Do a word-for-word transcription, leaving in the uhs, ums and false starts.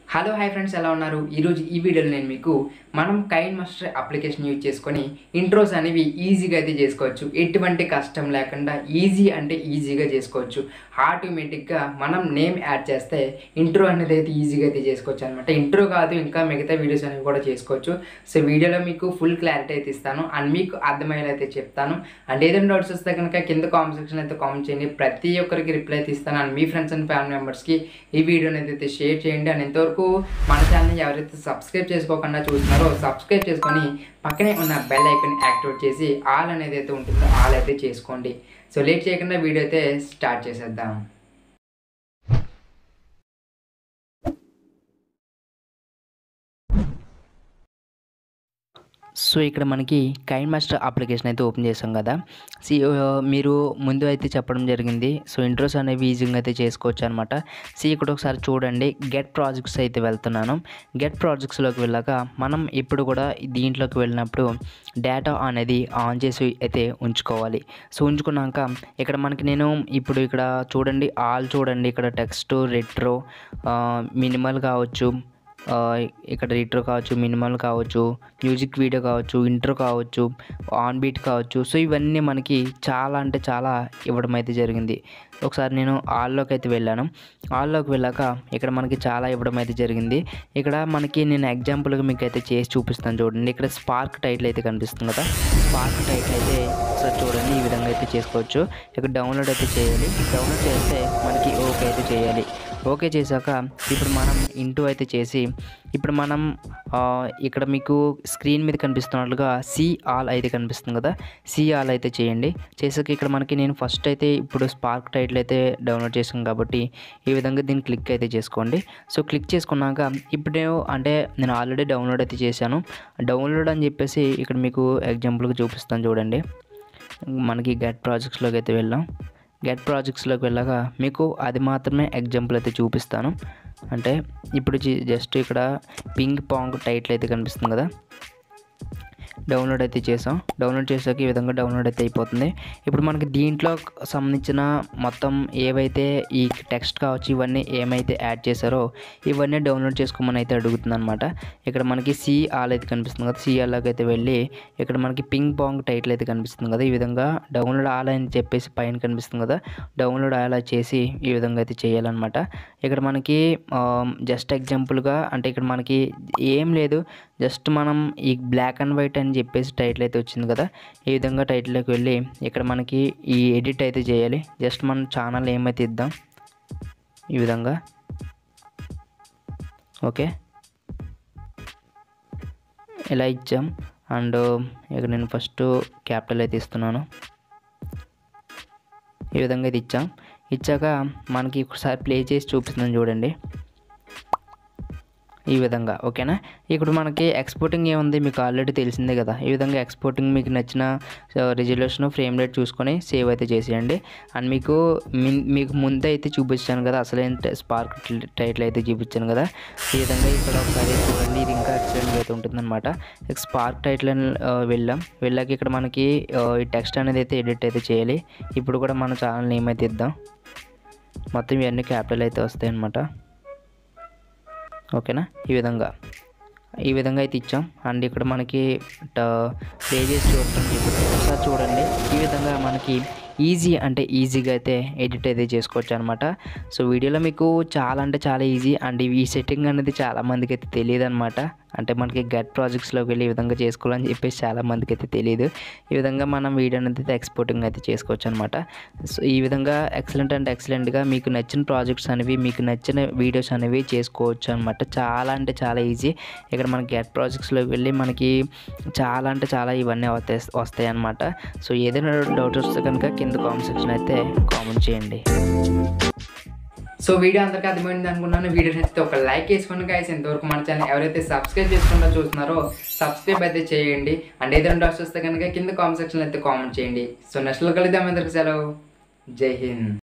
Hello hi friends, ఎలా ఉన్నారు? ఈరోజు ఈ వీడియోలో నేను మీకు మనం కైన్మాస్టర్ అప్లికేషన్ యూజ్ చేసుకొని ఇంట్రోస్ అనేవి ఈజీగా అయితే చేసుకోవచ్చు. ఎటువంటి కష్టం లేకుండా ఈజీ అంటే ఈజీగా చేసుకోవచ్చు. ఆటోమేటిక్గా మనం నేమ్ యాడ్ చేస్తే ఇంట్రో అనేది అయితే ఈజీగా అయితే చేసుకోవచ్చు అనమాట. ఇంట్రో కాదు, ఇంకా మిగతా వీడియోస్ అనేవి కూడా చేసుకోవచ్చు. సో వీడియోలో మీకు ఫుల్ క్లారిటీ అయితే ఇస్తాను అండ్ మీకు అర్థమయ్యేలా అయితే చెప్తాను. అండ్ ఏదైనా డౌట్స్ వస్తే కనుక కింద కామెంట్ సెక్షన్ అయితే కామెంట్ చేయండి. ప్రతి ఒక్కరికి రిప్లై అయితే ఇస్తాను. అండ్ మీ ఫ్రెండ్స్ అండ్ ఫ్యామిలీ మెంబర్స్కి ఈ వీడియోని అయితే షేర్ చేయండి. అండ్ ఎంతవరకు మన ఛానల్ని ఎవరైతే సబ్స్క్రైబ్ చేసుకోకుండా చూస్తున్నారో సబ్స్క్రైబ్ చేసుకొని పక్కనే ఉన్న బెల్ ఐకాన్ యాక్టివేట్ చేసి ఆల్ అనేది అయితే ఉంటుందో ఆల్ అయితే చేసుకోండి. సో లేట్ చేయకుండా వీడియో అయితే స్టార్ట్ చేసేద్దాం. సో ఇక్కడ మనకి కైన్మాస్టర్ అప్లికేషన్ అయితే ఓపెన్ చేసాం కదా. సి మీరు ముందు అయితే చెప్పడం జరిగింది. సో ఇంట్రోస్ అనేవి ఈజీగా అయితే చేసుకోవచ్చు అనమాట. సి ఇక్కడ ఒకసారి చూడండి, గెట్ ప్రాజెక్ట్స్ అయితే వెళ్తున్నాను. గెట్ ప్రాజెక్ట్స్లోకి వెళ్ళాక మనం ఇప్పుడు కూడా దీంట్లోకి వెళ్ళినప్పుడు డేటా అనేది ఆన్ చేసి అయితే ఉంచుకోవాలి. సో ఉంచుకున్నాక ఇక్కడ మనకి నేను ఇప్పుడు ఇక్కడ చూడండి, ఆల్ చూడండి, ఇక్కడ టెక్స్ట్ రెట్రో మినిమల్ కావచ్చు, ఇక్కడ రిట్రో కావచ్చు, మినిమల్ కావచ్చు, మ్యూజిక్ వీడియో కావచ్చు, ఇంట్రో కావచ్చు, ఆన్ బీట్ కావచ్చు. సో ఇవన్నీ మనకి చాలా అంటే చాలా ఇవ్వడం అయితే జరిగింది. ఒకసారి నేను ఆల్లోకి అయితే వెళ్ళాను. ఆల్లోకి వెళ్ళాక ఇక్కడ మనకి చాలా ఇవ్వడం అయితే జరిగింది. ఇక్కడ మనకి నేను ఎగ్జాంపుల్గా మీకు అయితే చేసి చూపిస్తాను చూడండి. ఇక్కడ స్పార్క్ టైటిల్ అయితే కనిపిస్తుంది కదా. స్పార్క్ టైటిల్ అయితే ఒకసారి చూడండి, ఈ విధంగా అయితే చేసుకోవచ్చు. ఇక్కడ డౌన్లోడ్ అయితే చేయాలి. డౌన్లోడ్ చేస్తే మనకి ఓకే అయితే చేయాలి. ఓకే చేశాక ఇప్పుడు మనం ఇంటూ అయితే చేసి ఇప్పుడు మనం ఇక్కడ మీకు స్క్రీన్ మీద కనిపిస్తున్నట్లుగా సి ఆల్ అయితే కనిపిస్తుంది కదా, సి ఆల్ అయితే చేయండి. చేసాక ఇక్కడ మనకి నేను ఫస్ట్ అయితే ఇప్పుడు స్పార్క్ టైటిల్ అయితే డౌన్లోడ్ చేసాను కాబట్టి ఈ విధంగా దీన్ని క్లిక్ అయితే చేసుకోండి. సో క్లిక్ చేసుకున్నాక ఇప్పుడు అంటే నేను ఆల్రెడీ డౌన్లోడ్ అయితే చేశాను. డౌన్లోడ్ అని చెప్పేసి ఇక్కడ మీకు ఎగ్జాంపుల్గా చూపిస్తాను చూడండి. మనకి గెట్ ప్రాజెక్ట్స్లోకి అయితే వెళ్ళాం. గెట్ ప్రాజెక్ట్స్లోకి వెళ్ళాక మీకు అది మాత్రమే ఎగ్జాంపుల్ అయితే చూపిస్తాను. అంటే ఇప్పుడు జస్ట్ ఇక్కడ పింగ్ పాంగ్ టైటిల్ అయితే కనిపిస్తుంది కదా, డౌన్లోడ్ అయితే చేసాం. డౌన్లోడ్ చేసాక ఈ విధంగా డౌన్లోడ్ అయితే అయిపోతుంది. ఇప్పుడు మనకి దీంట్లో సంబంధించిన మొత్తం ఏవైతే ఈ టెక్స్ట్ కావచ్చు ఇవన్నీ ఏమైతే యాడ్ చేశారో ఇవన్నీ డౌన్లోడ్ చేసుకోమని అయితే అడుగుతుంది అనమాట. ఇక్కడ మనకి సి ఆల్ అయితే కనిపిస్తుంది కదా, సి ఆల్లోకి అయితే వెళ్ళి ఇక్కడ మనకి పింగ్ పాంగ్ టైటిల్ అయితే కనిపిస్తుంది కదా, ఈ విధంగా డౌన్లోడ్ ఆల్ అని చెప్పేసి పైన కనిపిస్తుంది కదా, డౌన్లోడ్ ఆల్ చేసి ఈ విధంగా అయితే చేయాలన్నమాట. ఇక్కడ మనకి జస్ట్ ఎగ్జాంపుల్గా అంటే ఇక్కడ మనకి ఏం లేదు, జస్ట్ మనం ఈ బ్లాక్ అండ్ వైట్ అని చెప్పేసి టైటిల్ అయితే వచ్చింది కదా, ఈ విధంగా టైటిల్లోకి వెళ్ళి ఇక్కడ మనకి ఈ ఎడిట్ అయితే చేయాలి. జస్ట్ మన ఛానల్ ఏమైతే ఇద్దాం ఈ విధంగా. ఓకే, ఇలా ఇచ్చాం. అండ్ ఇక్కడ నేను ఫస్ట్ క్యాపిటల్ అయితే ఇస్తున్నాను. ఈ విధంగా ఇది ఇచ్చాం. ఇచ్చాక మనకి ఒకసారి ప్లే చేసి చూపిస్తున్నాను చూడండి ఈ విధంగా. ఓకేనా, ఇప్పుడు మనకి ఎక్స్పోర్టింగ్ ఏముంది మీకు ఆల్రెడీ తెలిసిందే కదా. ఈ విధంగా ఎక్స్పోర్టింగ్ మీకు నచ్చిన రిజల్యూషన్ ఫ్రేమ్ రేట్ చూసుకొని సేవ్ అయితే చేసేయండి. అండ్ మీకు మీకు ముందే అయితే చూపించాను కదా, అసలైన స్పార్క్ టైటిల్ అయితే చూపించాను కదా. ఈ విధంగా ఇక్కడ ఒకసారి చూడండి, ఇది ఇంకా ఎక్సలెంట్గా అయితే ఉంటుందన్నమాట. స్పార్క్ టైటిల్ అని వెళ్ళాం. వెళ్ళాక ఇక్కడ మనకి ఈ టెక్స్ట్ అనేది అయితే ఎడిట్ అయితే చేయాలి. ఇప్పుడు కూడా మన ఛానల్ నేమ్ అయితే ఇద్దాం. మొత్తం ఇవన్నీ క్యాపిటల్ అయితే వస్తాయి అన్నమాట. ఓకేనా, ఈ విధంగా ఈ విధంగా అయితే ఇచ్చాం. అండ్ ఇక్కడ మనకి ప్లే చేసి చూడటం ఒకసారి చూడండి. ఈ విధంగా మనకి ఈజీ అంటే ఈజీగా అయితే ఎడిట్ అయితే చేసుకోవచ్చు అనమాట. సో వీడియోలో మీకు చాలా అంటే చాలా ఈజీ. అండ్ ఈ సెట్టింగ్ అనేది చాలామందికి అయితే తెలియదు అనమాట. అంటే మనకి గెట్ ప్రాజెక్ట్స్లోకి వెళ్ళి ఈ విధంగా చేసుకోవాలని చెప్పేసి చాలామందికి అయితే తెలియదు. ఈ విధంగా మనం వీడియో అనేది అయితే ఎక్స్పోర్టింగ్ అయితే చేసుకోవచ్చు అనమాట. సో ఈ విధంగా ఎక్సలెంట్ అంటే ఎక్సలెంట్గా మీకు నచ్చిన ప్రాజెక్ట్స్ అనేవి మీకు నచ్చిన వీడియోస్ అనేవి చేసుకోవచ్చు అనమాట. చాలా అంటే చాలా ఈజీ. ఇక్కడ మనకి గెట్ ప్రాజెక్ట్స్లోకి వెళ్ళి మనకి చాలా అంటే చాలా ఇవన్నీ వస్తాయి వస్తాయి అనమాట. సో ఏదైనా డౌట్ వస్తే కనుక కింద కామెంట్ సెక్షన్ అయితే కామెంట్ చేయండి. సో వీడియో అందరికీ అర్థమైంది అనుకున్నాను. వీడియో నచ్చితే ఒక లైక్ వేసుకోండి గైస్. ఎంతవరకు మన ఛానల్ ఎవరైతే సబ్స్క్రైబ్ చేసుకుంటూ చూస్తున్నారో సబ్స్క్రైబ్ అయితే చేయండి. అండ్ ఏదైనా డౌట్స్ వస్తే కనుక కింద కామెంట్ సెక్షన్లో అయితే కామెంట్ చేయండి. సో నెక్స్ట్లో కలుద్దాం. అందరికీ సెలవు. జై హింద్.